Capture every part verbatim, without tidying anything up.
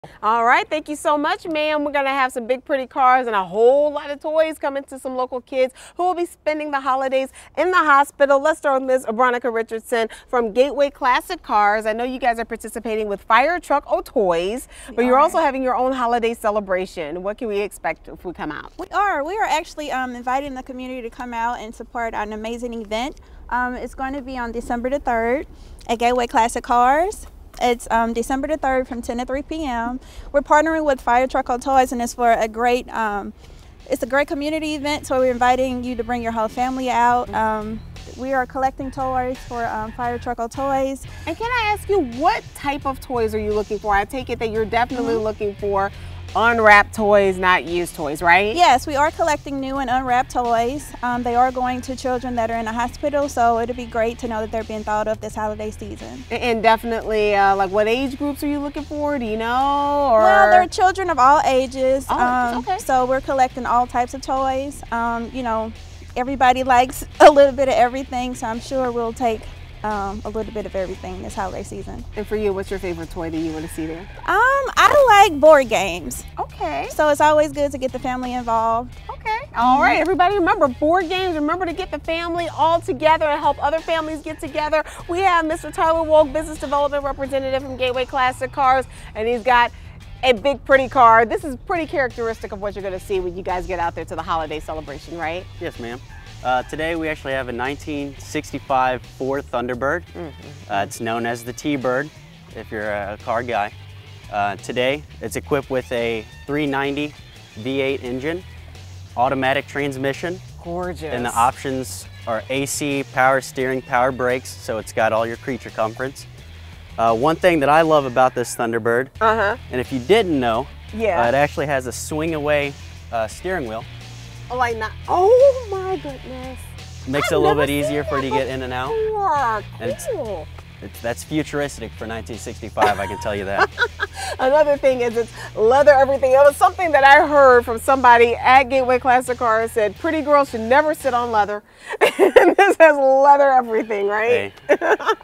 All right, thank you so much, ma'am. We're going to have some big, pretty cars and a whole lot of toys coming to some local kids who will be spending the holidays in the hospital. Let's start with Miz Veronica Richardson from Gateway Classic Cars. I know you guys are participating with Fire Truck O Toys, but you're also having your own holiday celebration. What can we expect if we come out? We are. We are actually um, inviting the community to come out and support an amazing event. Um, it's going to be on December the third at Gateway Classic Cars. It's um, December the third from ten to three p m We're partnering with Fire Truck O Toys, and it's for a great, um, it's a great community event. So we're inviting you to bring your whole family out. Um, we are collecting toys for um, Fire Truck O Toys. And can I ask you, what type of toys are you looking for? I take it that you're definitely mm-hmm. looking for unwrapped toys, not used toys, right? Yes, we are collecting new and unwrapped toys. Um, they are going to children that are in the hospital, so it'll be great to know that they're being thought of this holiday season. And definitely, uh, like, what age groups are you looking for? Do you know? Or? Well, there are children of all ages. Oh, um, okay. So we're collecting all types of toys. Um, you know, everybody likes a little bit of everything, so I'm sure we'll take Um, a little bit of everything this holiday season. And for you, what's your favorite toy that you want to see there? Um, I like board games. Okay. So it's always good to get the family involved. Okay. All right, everybody, remember board games. Remember to get the family all together and help other families get together. We have Mister Tyler Wolk, Business Development Representative from Gateway Classic Cars, and he's got a big, pretty car. This is pretty characteristic of what you're going to see when you guys get out there to the holiday celebration, right? Yes, ma'am. Uh, today we actually have a nineteen sixty-five Ford Thunderbird. Mm-hmm. uh, it's known as the T-Bird if you're a car guy. Uh, today it's equipped with a three ninety V eight engine, automatic transmission. Gorgeous. And the options are A C, power steering, power brakes, so it's got all your creature comforts. Uh, one thing that I love about this Thunderbird, uh-huh. and if you didn't know, yeah. uh, it actually has a swing away uh, steering wheel. Oh, like not, oh my goodness. Makes I've it a little bit never easier for you to get in and out. Cool. And it's, it's, that's futuristic for nineteen sixty-five, I can tell you that. Another thing is it's leather everything. It was something that I heard from somebody at Gateway Classic Cars, said pretty girls should never sit on leather. And this has leather everything, right? Hey,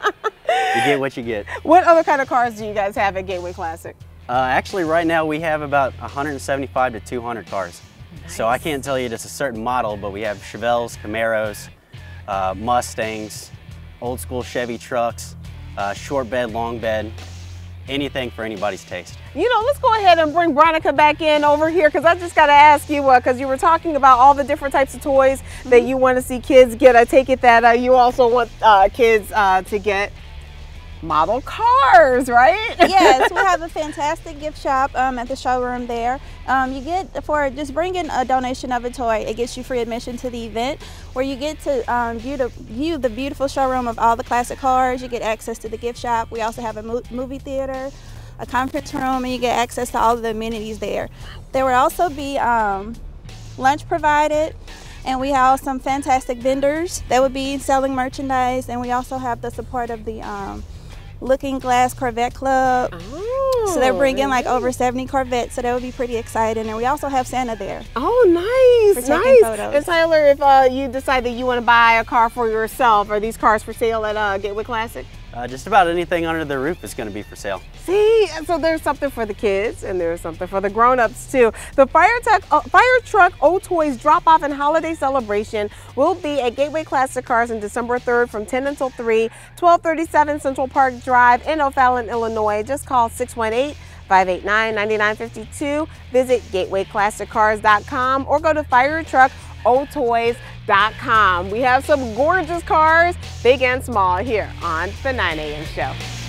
you get what you get. What other kind of cars do you guys have at Gateway Classic? Uh, actually, right now we have about one hundred seventy-five to two hundred cars. Nice. So I can't tell you just a certain model, but we have Chevelles, Camaros, uh, Mustangs, old school Chevy trucks, uh, short bed, long bed, anything for anybody's taste. You know, let's go ahead and bring Veronica back in over here, because I just got to ask you, because uh, you were talking about all the different types of toys mm-hmm. that you want to see kids get. I take it that uh, you also want uh, kids uh, to get model cars, right? Yes, we have a fantastic gift shop um, at the showroom there. Um, you get, for just bringing a donation of a toy, it gets you free admission to the event, where you get to um, view, the, view the beautiful showroom of all the classic cars. You get access to the gift shop. We also have a mo movie theater, a conference room, and you get access to all of the amenities there. There will also be um, lunch provided. And we have some fantastic vendors that would be selling merchandise. And we also have the support of the um, Looking Glass Corvette Club. Oh, so they're bringing like over seventy Corvettes, so that would be pretty exciting. And we also have Santa there. Oh, nice, nice. Photos. And Tyler, if uh, you decide that you want to buy a car for yourself, are these cars for sale at uh, Gateway Classic? Uh, just about anything under the roof is going to be for sale. See, so there's something for the kids and there's something for the grown-ups too. The Fire Truck, uh, Fire Truck O Toys drop-off and holiday celebration will be at Gateway Classic Cars on December third from ten until three, twelve thirty-seven Central Park Drive in O'Fallon, Illinois. Just call six one eight, five eight nine, nine nine five two. Visit gateway classic cars dot com or go to fire truck o toys dot com. We have some gorgeous cars, big and small, here on the nine A M show.